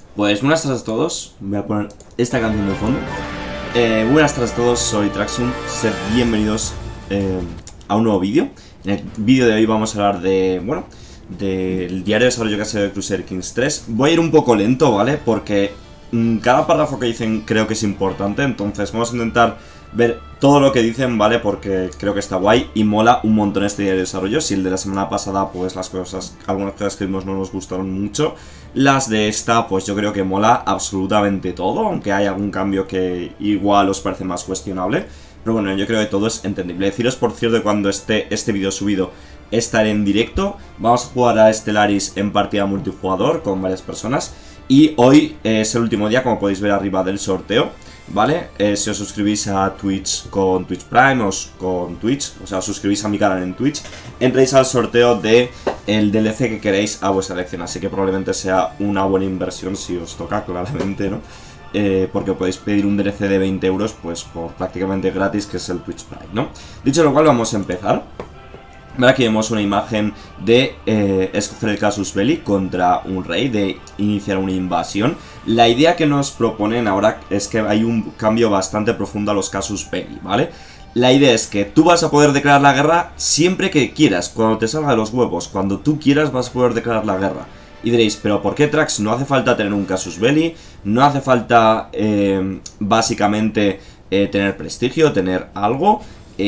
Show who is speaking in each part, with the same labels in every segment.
Speaker 1: Pues buenas tardes a todos, voy a poner esta canción de fondo. Buenas tardes a todos, soy Traxium, sed bienvenidos a un nuevo vídeo. En el vídeo de hoy vamos a hablar de, bueno, del diario de desarrollo que ha sido de Crusader Kings 3. Voy a ir un poco lento, ¿vale? Porque cada párrafo que dicen creo que es importante, entonces vamos a intentar ver todo lo que dicen, ¿vale? Porque creo que está guay y mola un montón este diario de desarrollo. Si el de la semana pasada, pues algunas cosas que vimos no nos gustaron mucho, las de esta, pues yo creo que mola absolutamente todo, aunque hay algún cambio que igual os parece más cuestionable. Pero bueno, yo creo que todo es entendible. Deciros, por cierto, que cuando esté este vídeo subido, estaré en directo. Vamos a jugar a Stellaris en partida multijugador con varias personas. Y hoy es el último día, como podéis ver arriba, del sorteo, ¿vale? Si os suscribís a Twitch con Twitch Prime o con Twitch, o sea, os suscribís a mi canal en Twitch, entréis al sorteo de el DLC que queréis a vuestra elección. Así que probablemente sea una buena inversión si os toca, claramente, ¿no? Porque podéis pedir un DLC de 20 euros, pues por prácticamente gratis, que es el Twitch Prime, ¿no? Dicho lo cual, vamos a empezar. Aquí vemos una imagen de escoger el casus belli contra un rey, de iniciar una invasión. La idea que nos proponen ahora es que hay un cambio bastante profundo a los casus belli, ¿vale? La idea es que tú vas a poder declarar la guerra siempre que quieras, cuando te salga de los huevos, cuando tú quieras vas a poder declarar la guerra. Y diréis, ¿pero por qué, Trax? No hace falta tener un casus belli, no hace falta básicamente tener prestigio, tener algo.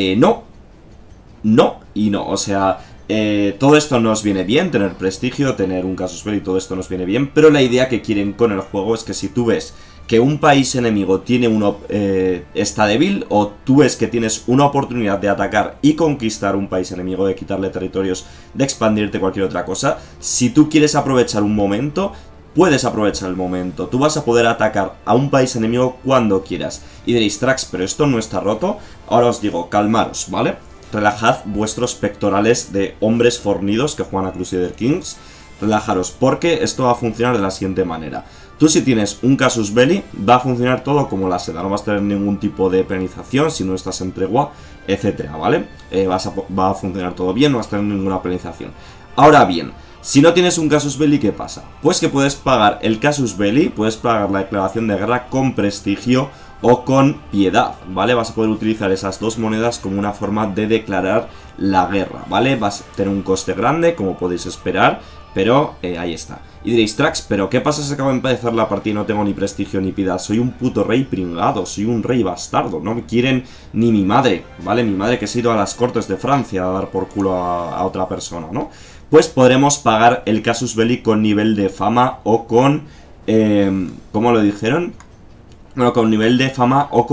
Speaker 1: No y no, o sea, todo esto nos viene bien, tener prestigio, tener un casus belli, todo esto nos viene bien, pero la idea que quieren con el juego es que si tú ves que un país enemigo tiene está débil, o tú ves que tienes una oportunidad de atacar y conquistar un país enemigo, de quitarle territorios, de expandirte, cualquier otra cosa, si tú quieres aprovechar un momento, puedes aprovechar el momento. Tú vas a poder atacar a un país enemigo cuando quieras. Y diréis, Trax, pero esto no está roto. Ahora os digo, calmaros, ¿vale? Relajad vuestros pectorales de hombres fornidos que juegan a Crusader Kings. Relajaros, porque esto va a funcionar de la siguiente manera. Tú, si tienes un casus belli, va a funcionar todo como la seda. No vas a tener ningún tipo de penalización si no estás en tregua, etcétera, ¿vale? Va a funcionar todo bien, no vas a tener ninguna penalización. Ahora bien, si no tienes un casus belli, ¿qué pasa? Pues que puedes pagar el casus belli, puedes pagar la declaración de guerra con prestigio o con piedad, ¿vale? Vas a poder utilizar esas dos monedas como una forma de declarar la guerra, ¿vale? Vas a tener un coste grande, como podéis esperar, pero ahí está. Y diréis, Trax, ¿pero qué pasa si acabo de empezar la partida y no tengo ni prestigio ni piedad? Soy un puto rey pringado, soy un rey bastardo, no me quieren ni mi madre, ¿vale? Mi madre que se ha ido a las cortes de Francia a dar por culo a otra persona, ¿no? Pues podremos pagar el casus belli con nivel de fama o con... ¿cómo lo dijeron? Bueno, con nivel de fama o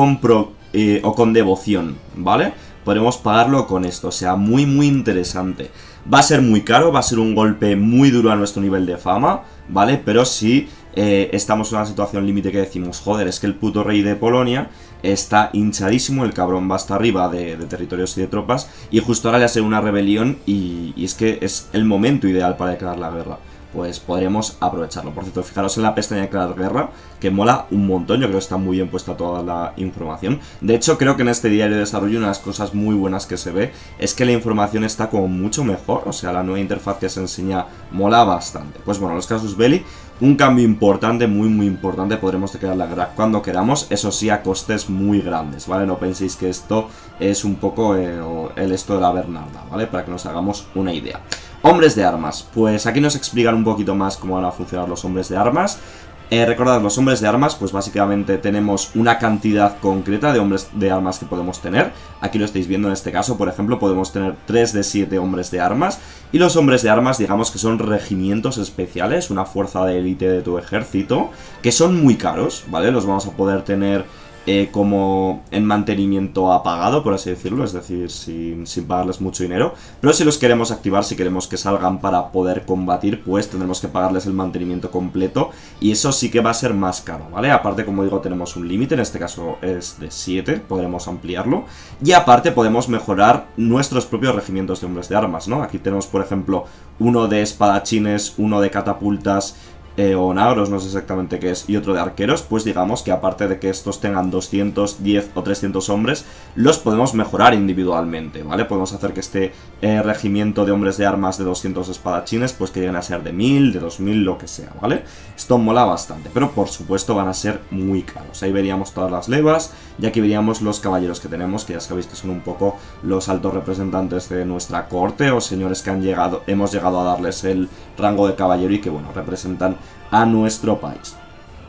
Speaker 1: con devoción, ¿vale? Podremos pagarlo con esto, o sea, muy interesante. Va a ser muy caro, va a ser un golpe muy duro a nuestro nivel de fama, ¿vale? Pero si estamos en una situación límite que decimos, joder, es que el puto rey de Polonia está hinchadísimo, el cabrón va hasta arriba de territorios y de tropas, y justo ahora le hace una rebelión y es que es el momento ideal para declarar la guerra. Pues podremos aprovecharlo. Por cierto, fijaros en la pestaña de declarar guerra, que mola un montón. Yo creo que está muy bien puesta toda la información. De hecho, creo que en este diario de desarrollo una de las cosas muy buenas que se ve es que la información está como mucho mejor. O sea, la nueva interfaz que se enseña mola bastante. Pues bueno, los casus belli, un cambio importante, muy importante. Podremos declarar la guerra cuando queramos, eso sí, a costes muy grandes, ¿vale? No penséis que esto es un poco el esto de la Bernarda, ¿vale? Para que nos hagamos una idea. Hombres de armas, pues aquí nos explican un poquito más cómo van a funcionar los hombres de armas. Recordad, los hombres de armas, pues básicamente tenemos una cantidad concreta de hombres de armas que podemos tener. Aquí lo estáis viendo en este caso, por ejemplo, podemos tener 3 de 7 hombres de armas. Y los hombres de armas, digamos que son regimientos especiales, una fuerza de élite de tu ejército, que son muy caros, ¿vale? Los vamos a poder tener como en mantenimiento apagado, por así decirlo, es decir, sin pagarles mucho dinero. Pero si los queremos activar, si queremos que salgan para poder combatir, pues tendremos que pagarles el mantenimiento completo, y eso sí que va a ser más caro, ¿vale? Aparte, como digo, tenemos un límite, en este caso es de 7, podremos ampliarlo, y aparte podemos mejorar nuestros propios regimientos de hombres de armas, ¿no? Aquí tenemos, por ejemplo, uno de espadachines, uno de catapultas, o onagros, no sé exactamente qué es, y otro de arqueros, pues digamos que aparte de que estos tengan 210 o 300 hombres, los podemos mejorar individualmente, ¿vale? Podemos hacer que este regimiento de hombres de armas de 200 espadachines, pues que lleguen a ser de 1000, de 2000, lo que sea, ¿vale? Esto mola bastante, pero por supuesto van a ser muy caros. Ahí veríamos todas las levas, y aquí veríamos los caballeros que tenemos, que ya sabéis que son un poco los altos representantes de nuestra corte, o señores que hemos llegado a darles el rango de caballero y que, bueno, representan a nuestro país.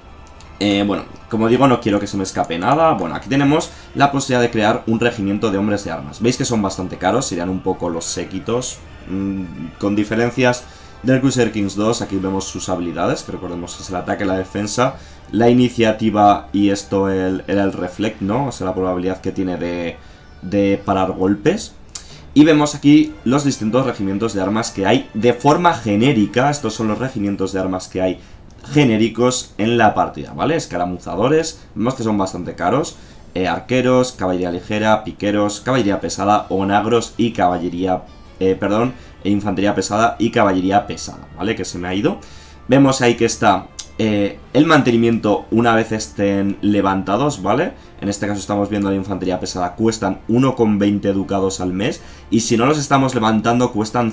Speaker 1: Bueno, como digo, no quiero que se me escape nada. Bueno, aquí tenemos la posibilidad de crear un regimiento de hombres de armas. Veis que son bastante caros, serían un poco los séquitos, con diferencias del Crusader Kings 2. Aquí vemos sus habilidades, que recordemos es el ataque, la defensa, la iniciativa y esto era el reflect, ¿no? O sea, la probabilidad que tiene de parar golpes. Y vemos aquí los distintos regimientos de armas que hay de forma genérica. Estos son los regimientos de armas que hay genéricos en la partida, ¿vale? Escaramuzadores, vemos que son bastante caros. Arqueros, caballería ligera, piqueros, caballería pesada, onagros y caballería... infantería pesada y caballería pesada, ¿vale? Que se me ha ido. Vemos ahí que está el mantenimiento una vez estén levantados, ¿vale? En este caso estamos viendo la infantería pesada, cuestan 1,20 ducados al mes. Y si no los estamos levantando, cuestan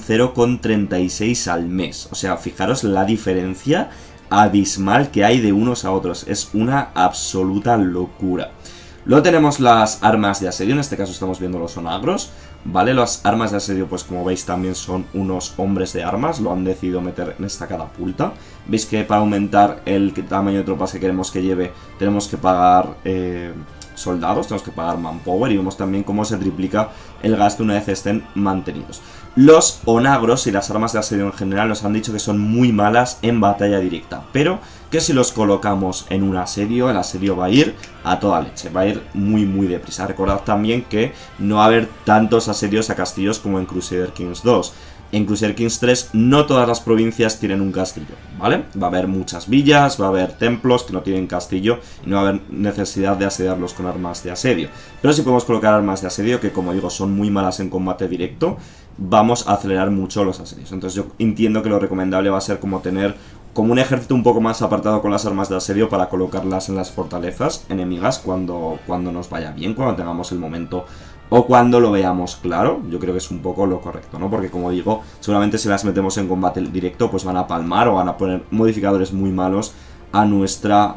Speaker 1: 0,36 al mes. O sea, fijaros la diferencia abismal que hay de unos a otros. Es una absoluta locura. Luego tenemos las armas de asedio, en este caso estamos viendo los onagros, ¿vale? Las armas de asedio, pues como veis también son unos hombres de armas, lo han decidido meter en esta catapulta. Veis que para aumentar el tamaño de tropas que queremos que lleve, tenemos que pagar soldados, tenemos que pagar manpower, y vemos también cómo se triplica el gasto una vez estén mantenidos. Los onagros y las armas de asedio en general nos han dicho que son muy malas en batalla directa, pero que si los colocamos en un asedio, el asedio va a ir a toda leche, va a ir muy muy deprisa. Recordad también que no va a haber tantos asedios a castillos como en Crusader Kings 2. En Crusader Kings 3 no todas las provincias tienen un castillo, ¿vale? Va a haber muchas villas, va a haber templos que no tienen castillo y no va a haber necesidad de asediarlos con armas de asedio. Pero si podemos colocar armas de asedio, que como digo son muy malas en combate directo, vamos a acelerar mucho los asedios. Entonces yo entiendo que lo recomendable va a ser como tener como un ejército un poco más apartado con las armas de asedio para colocarlas en las fortalezas enemigas cuando nos vaya bien, cuando tengamos el momento o cuando lo veamos claro. Yo creo que es un poco lo correcto, ¿no? Porque como digo, seguramente si las metemos en combate directo pues van a palmar o van a poner modificadores muy malos a nuestra...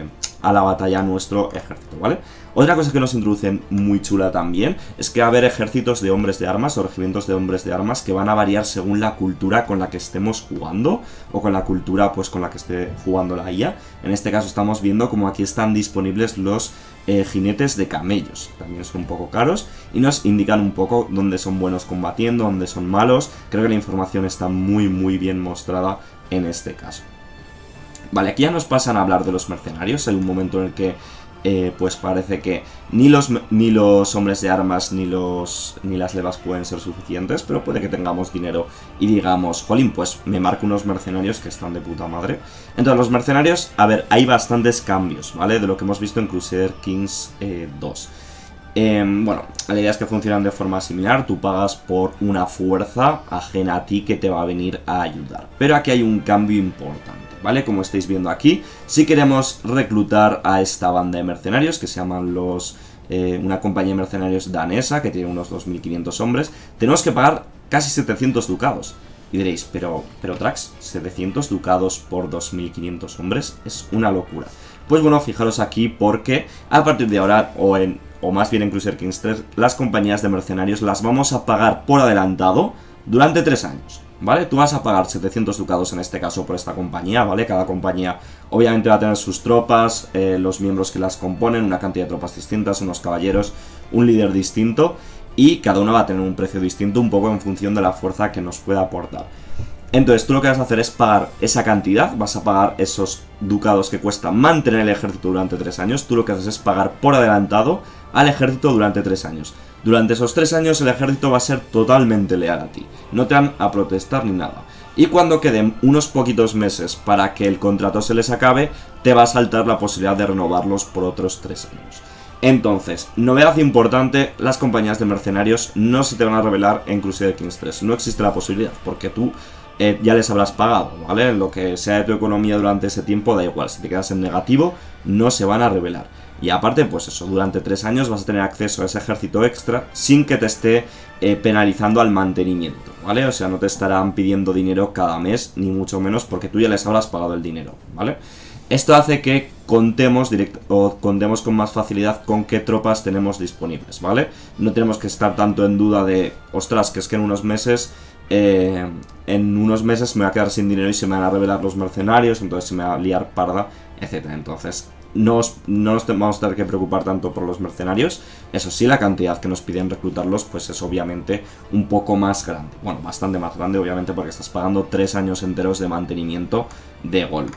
Speaker 1: a la batalla a nuestro ejército, ¿vale? Otra cosa que nos introducen muy chula también es que va a haber ejércitos de hombres de armas o regimientos de hombres de armas que van a variar según la cultura con la que estemos jugando o con la cultura pues con la que esté jugando la IA. En este caso estamos viendo como aquí están disponibles los jinetes de camellos, también son un poco caros y nos indican un poco dónde son buenos combatiendo, dónde son malos. Creo que la información está muy muy bien mostrada en este caso. Vale, aquí ya nos pasan a hablar de los mercenarios. Hay un momento en el que pues parece que ni los hombres de armas ni las levas pueden ser suficientes, pero puede que tengamos dinero y digamos, jolín, pues me marco unos mercenarios que están de puta madre. Entonces los mercenarios, a ver, hay bastantes cambios, ¿vale? De lo que hemos visto en Crusader Kings 2. Bueno, la idea es que funcionan de forma similar. Tú pagas por una fuerza ajena a ti que te va a venir a ayudar. Pero aquí hay un cambio importante, ¿vale? Como estáis viendo aquí, si queremos reclutar a esta banda de mercenarios que se llaman una compañía de mercenarios danesa que tiene unos 2500 hombres, tenemos que pagar casi 700 ducados. Y diréis, pero Trax, 700 ducados por 2500 hombres es una locura. Pues bueno, fijaros aquí porque a partir de ahora, o más bien en Crusader Kings 3, las compañías de mercenarios las vamos a pagar por adelantado durante 3 años, ¿vale? Tú vas a pagar 700 ducados en este caso por esta compañía, ¿vale? Cada compañía obviamente va a tener sus tropas, los miembros que las componen, una cantidad de tropas distintas, unos caballeros, un líder distinto, y cada una va a tener un precio distinto un poco en función de la fuerza que nos pueda aportar. Entonces tú lo que vas a hacer es pagar esa cantidad, vas a pagar esos ducados que cuesta mantener el ejército durante 3 años. Tú lo que haces es pagar por adelantado al ejército durante 3 años. Durante esos 3 años el ejército va a ser totalmente leal a ti, no te van a protestar ni nada. Y cuando queden unos poquitos meses para que el contrato se les acabe, te va a saltar la posibilidad de renovarlos por otros 3 años. Entonces, novedad importante, las compañías de mercenarios no se te van a revelar en Crusader Kings 3. No existe la posibilidad, porque tú ya les habrás pagado, ¿vale? Lo que sea de tu economía durante ese tiempo da igual, si te quedas en negativo no se van a revelar. Y aparte, pues eso, durante 3 años vas a tener acceso a ese ejército extra sin que te esté penalizando al mantenimiento, ¿vale? O sea, no te estarán pidiendo dinero cada mes, ni mucho menos, porque tú ya les habrás pagado el dinero, ¿vale? Esto hace que contemos con más facilidad con qué tropas tenemos disponibles, ¿vale? No tenemos que estar tanto en duda de, ostras, que es que en unos meses me voy a quedar sin dinero y se me van a revelar los mercenarios, entonces se me va a liar parda, etcétera. Entonces, no nos vamos a tener que preocupar tanto por los mercenarios. Eso sí, la cantidad que nos piden reclutarlos pues es obviamente un poco más grande. Bueno, bastante más grande, obviamente, porque estás pagando 3 años enteros de mantenimiento de golpe.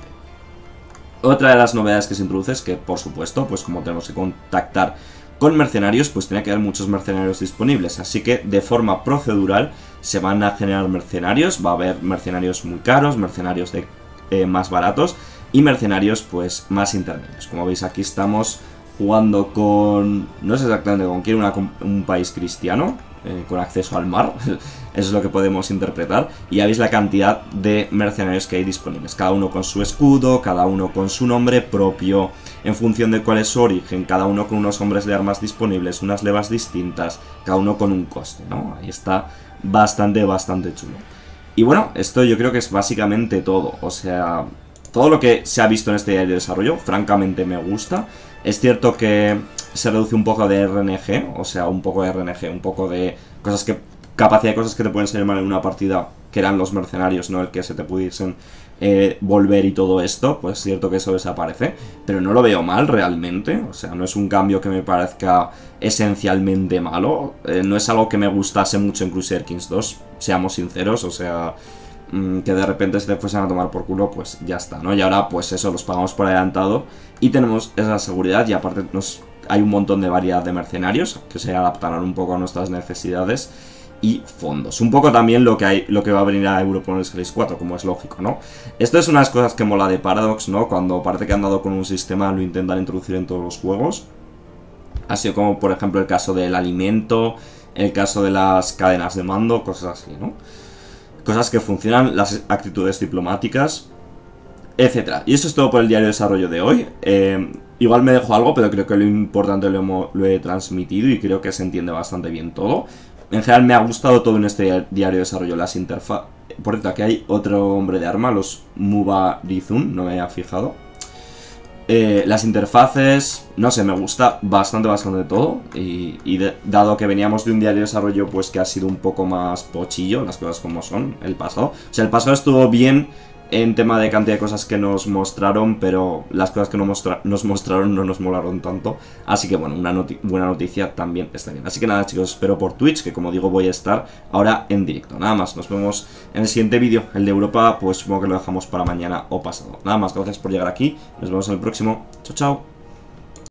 Speaker 1: Otra de las novedades que se introduce es que, por supuesto, pues como tenemos que contactar con mercenarios, pues tiene que haber muchos mercenarios disponibles. Así que de forma procedural se van a generar mercenarios. Va a haber mercenarios muy caros, mercenarios más baratos y mercenarios pues más intermedios. Como veis, aquí estamos jugando con... no sé exactamente con quién, un país cristiano, con acceso al mar. Eso es lo que podemos interpretar. Y ya veis la cantidad de mercenarios que hay disponibles. Cada uno con su escudo, cada uno con su nombre propio, en función de cuál es su origen, cada uno con unos hombres de armas disponibles, unas levas distintas, cada uno con un coste, ¿no? Ahí está bastante chulo. Y bueno, esto yo creo que es básicamente todo. O sea, todo lo que se ha visto en este diario de desarrollo, francamente me gusta. Es cierto que se reduce un poco de RNG, o sea, un poco de RNG, un poco de cosas que... capacidad de cosas que te pueden salir mal en una partida, que eran los mercenarios, ¿no? El que se te pudiesen volver y todo esto, pues es cierto que eso desaparece, pero no lo veo mal realmente. O sea, no es un cambio que me parezca esencialmente malo, no es algo que me gustase mucho en Crusader Kings 2, seamos sinceros, o sea... que de repente se te fuesen a tomar por culo, pues ya está, ¿no? Y ahora pues eso, los pagamos por adelantado y tenemos esa seguridad y aparte hay un montón de variedad de mercenarios que se adaptarán un poco a nuestras necesidades y fondos. Un poco también lo que va a venir a Europa Universalis 4, como es lógico, ¿no? Esto es una de las cosas que mola de Paradox, ¿no? Cuando parece que han dado con un sistema, lo intentan introducir en todos los juegos. Ha sido como, por ejemplo, el caso del alimento, el caso de las cadenas de mando, cosas así, ¿no? Cosas que funcionan, las actitudes diplomáticas, etcétera. Y eso es todo por el diario de desarrollo de hoy. Igual me dejo algo, pero creo que lo importante lo he transmitido y creo que se entiende bastante bien todo. En general me ha gustado todo en este diario de desarrollo, las interfaces. Por cierto, aquí hay otro hombre de arma, los Mubarizun, no me había fijado. Las interfaces, no sé, me gusta bastante todo. Dado que veníamos de un diario de desarrollo pues que ha sido un poco más pochillo, las cosas como son, el pasado. O sea, el pasado estuvo bien en tema de cantidad de cosas que nos mostraron, pero las cosas que nos mostraron no nos molaron tanto. Así que bueno, una buena noticia también está bien. Así que nada, chicos, espero por Twitch, que como digo voy a estar ahora en directo. Nada más, nos vemos en el siguiente vídeo. El de Europa pues supongo que lo dejamos para mañana o pasado. Nada más, gracias por llegar aquí. Nos vemos en el próximo. Chao, chao.